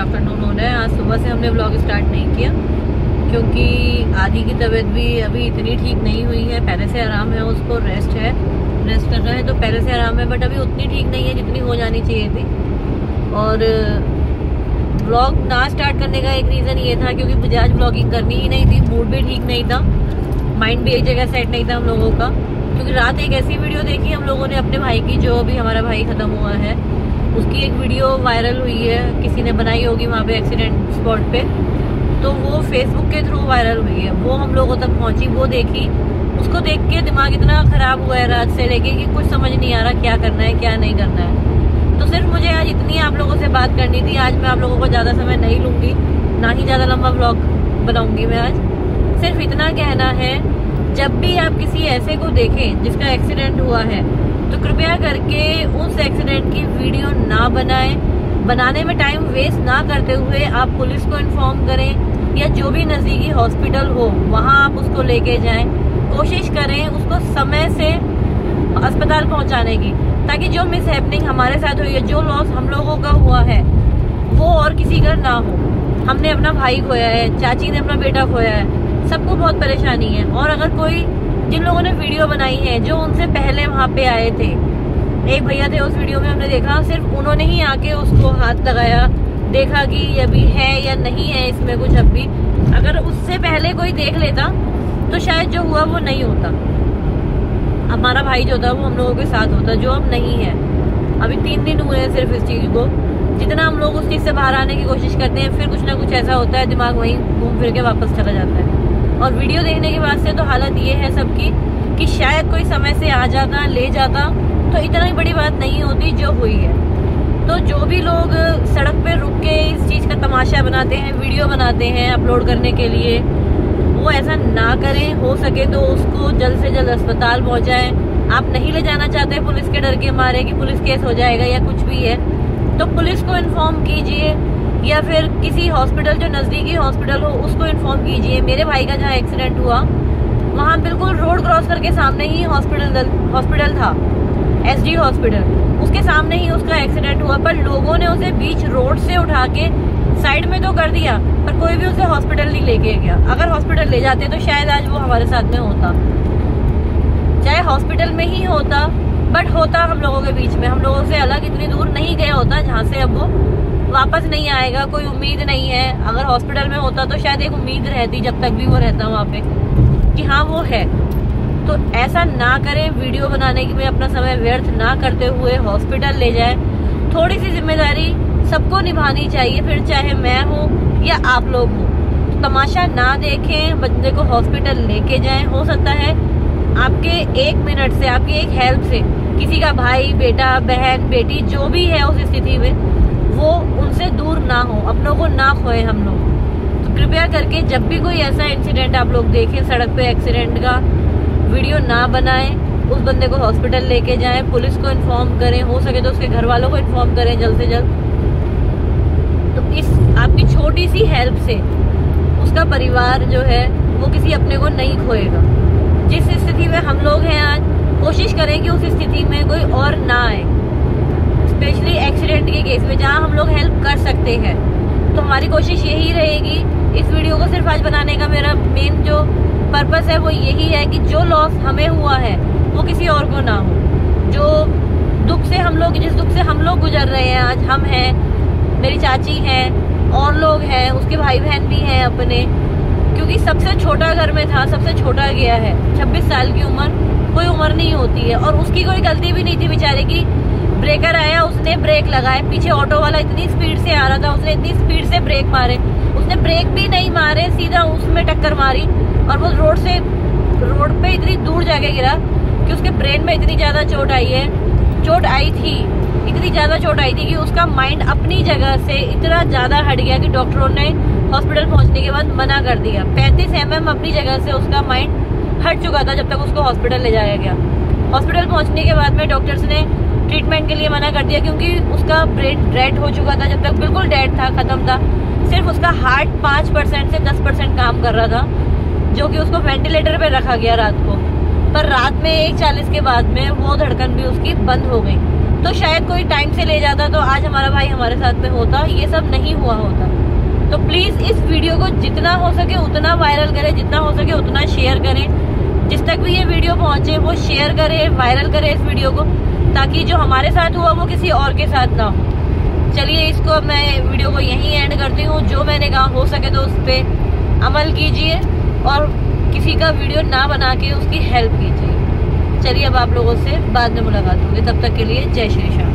Afternoon हो रहा है। आज सुबह से हमने व्लॉग स्टार्ट नहीं किया क्योंकि आदि की तबीयत भी अभी इतनी ठीक नहीं हुई है। पहले से आराम है, उसको रेस्ट कर रहा है तो पहले से आराम है, बट अभी उतनी ठीक नहीं है जितनी हो जानी चाहिए थी। और व्लॉग ना स्टार्ट करने का एक रीज़न ये था क्योंकि मुझे आज व्लॉगिंग करनी ही नहीं थी, मूड भी ठीक नहीं था, माइंड भी एक जगह सेट नहीं था हम लोगों का। क्योंकि रात एक ऐसी वीडियो देखी हम लोगों ने अपने भाई की, जो अभी हमारा भाई ख़त्म हुआ है, उसकी एक वीडियो वायरल हुई है, किसी ने बनाई होगी वहाँ पे एक्सीडेंट स्पॉट पे, तो वो फेसबुक के थ्रू वायरल हुई है। वो हम लोगों तक पहुँची, वो देखी, उसको देख के दिमाग इतना ख़राब हुआ है रात से लेके कि कुछ समझ नहीं आ रहा क्या करना है क्या नहीं करना है। तो सिर्फ मुझे आज इतनी आप लोगों से बात करनी थी। आज मैं आप लोगों को ज़्यादा समय नहीं लूँगी, ना ही ज़्यादा लंबा व्लॉग बनाऊँगी मैं आज। सिर्फ इतना कहना है, जब भी आप किसी ऐसे को देखें जिसका एक्सीडेंट हुआ है तो कृपया करके उस एक्सीडेंट की वीडियो ना बनाएं। बनाने में टाइम वेस्ट ना करते हुए आप पुलिस को इन्फॉर्म करें या जो भी नज़दीकी हॉस्पिटल हो वहां आप उसको लेके जाएं। कोशिश करें उसको समय से अस्पताल पहुंचाने की, ताकि जो मिस हैपनिंग हमारे साथ हुई है, जो लॉस हम लोगों का हुआ है, वो और किसी का ना हो। हमने अपना भाई खोया है, चाची ने अपना बेटा खोया है, सबको बहुत परेशानी है। और अगर कोई, जिन लोगों ने वीडियो बनाई है, जो उनसे पहले वहाँ पे आए थे, एक भैया थे उस वीडियो में, हमने देखा सिर्फ उन्होंने ही आके उसको हाथ लगाया, देखा कि अभी है या नहीं है इसमें कुछ। अब भी अगर उससे पहले कोई देख लेता तो शायद जो हुआ वो नहीं होता, हमारा भाई जो था वो हम लोगों के साथ होता, जो अब नहीं है। अभी 3 दिन हुए हैं सिर्फ इस चीज को। जितना हम लोग उस चीज से बाहर आने की कोशिश करते हैं, फिर कुछ ना कुछ ऐसा होता है, दिमाग वहीं घूम फिर के वापस चला जाता है। और वीडियो देखने के बाद से तो हालत ये है सबकी कि शायद कोई समय से आ जाता, ले जाता, तो इतना ही बड़ी बात नहीं होती जो हुई है। तो जो भी लोग सड़क पे रुक के इस चीज़ का तमाशा बनाते हैं, वीडियो बनाते हैं अपलोड करने के लिए, वो ऐसा ना करें। हो सके तो उसको जल्द से जल्द अस्पताल पहुंचाएं। आप नहीं ले जाना चाहते पुलिस के डर के मारे कि पुलिस केस हो जाएगा या कुछ भी है, तो पुलिस को इन्फॉर्म कीजिए या फिर किसी हॉस्पिटल, जो नज़दीकी हॉस्पिटल हो, उसको इन्फॉर्म कीजिए। मेरे भाई का जहाँ एक्सीडेंट हुआ वहाँ बिल्कुल रोड क्रॉस करके सामने ही हॉस्पिटल था, SD हॉस्पिटल, उसके सामने ही उसका एक्सीडेंट हुआ। पर लोगों ने उसे बीच रोड से उठा के साइड में तो कर दिया, पर कोई भी उसे हॉस्पिटल नहीं लेके गया। अगर हॉस्पिटल ले जाते तो शायद आज वो हमारे साथ में होता, चाहे हॉस्पिटल में ही होता, बट होता हम लोगों के बीच में, हम लोगों से अलग इतनी दूर नहीं गया होता जहाँ से अब वो वापस नहीं आएगा। कोई उम्मीद नहीं है। अगर हॉस्पिटल में होता तो शायद एक उम्मीद रहती, जब तक भी वो रहता वहाँ पे, कि हाँ वो है। तो ऐसा ना करें, वीडियो बनाने में अपना समय व्यर्थ ना करते हुए हॉस्पिटल ले जाएं। थोड़ी सी जिम्मेदारी सबको निभानी चाहिए, फिर चाहे मैं हूँ या आप लोग हो। तो तमाशा ना देखें, बंदे को हॉस्पिटल लेके जाएं। हो सकता है आपके 1 मिनट से, आपकी एक हेल्प से किसी का भाई, बेटा, बहन, बेटी जो भी है उस स्थिति में, वो उनसे दूर ना हो, अपनों को ना खोए हम लोग। तो कृपया करके जब भी कोई ऐसा इंसिडेंट आप लोग देखें सड़क पे एक्सीडेंट का, वीडियो ना बनाएं, उस बंदे को हॉस्पिटल लेके जाएं, पुलिस को इन्फॉर्म करें, हो सके तो उसके घर वालों को इन्फॉर्म करें जल्द से जल्द। तो इस आपकी छोटी सी हेल्प से उसका परिवार जो है वो किसी अपने को नहीं खोएगा। जिस स्थिति में हम लोग हैं आज, कोशिश करें कि उस स्थिति में कोई और ना आए, स्पेशली एक्सीडेंट के केस में जहाँ हम लोग हेल्प कर सकते हैं। तो हमारी कोशिश यही रहेगी। इस वीडियो को सिर्फ आज बनाने का मेरा मेन जो पर्पस है वो यही है कि जो लॉस हमें हुआ है वो किसी और को ना हो। जो दुख से हम लोग, जिस दुख से हम लोग गुजर रहे हैं, आज हम हैं, मेरी चाची हैं, और लोग हैं, उसके भाई बहन भी हैं अपने, क्योंकि सबसे छोटा घर में था, सबसे छोटा गया है। 26 साल की उम्र कोई उम्र नहीं होती है, और उसकी कोई गलती भी नहीं थी बेचारे की। ब्रेकर आया, उसने ब्रेक लगाए, पीछे ऑटो वाला इतनी स्पीड से आ रहा था, उसने इतनी स्पीड से ब्रेक मारे, उसने ब्रेक भी नहीं मारे, सीधा उसमें टक्कर मारी, और वो रोड पे इतनी दूर जाके गिरा कि उसके ब्रेन में इतनी ज्यादा चोट आई थी, इतनी ज्यादा चोट आई थी कि उसका माइंड अपनी जगह से इतना ज्यादा हट गया कि डॉक्टरों ने हॉस्पिटल पहुंचने के बाद मना कर दिया। 35 mm अपनी जगह से उसका माइंड हट चुका था जब तक उसको हॉस्पिटल ले जाया गया। हॉस्पिटल पहुंचने के बाद में डॉक्टर्स ने ट्रीटमेंट के लिए मना कर दिया, क्योंकि उसका ब्रेन डेड हो चुका था, जब तक बिल्कुल डेड था, खत्म था। सिर्फ उसका हार्ट 5% से 10% काम कर रहा था, जो कि उसको वेंटिलेटर पे रखा गया रात को। पर रात में 1:40 के बाद में वो धड़कन भी उसकी बंद हो गई। तो शायद कोई टाइम से ले जाता तो आज हमारा भाई हमारे साथ में होता, ये सब नहीं हुआ होता। तो प्लीज इस वीडियो को जितना हो सके उतना वायरल करें, जितना हो सके उतना शेयर करें। जिस तक भी ये वीडियो पहुंचे वो शेयर करे, वायरल करे इस वीडियो को, ताकि जो हमारे साथ हुआ वो किसी और के साथ ना हो। चलिए इसको मैं वीडियो को यहीं एंड करती हूँ। जो मैंने कहा हो सके तो उस पर अमल कीजिए और किसी का वीडियो ना बना के उसकी हेल्प कीजिए। चलिए अब आप लोगों से बाद में मुलाकात होगी, तब तक के लिए जय श्री श्याम।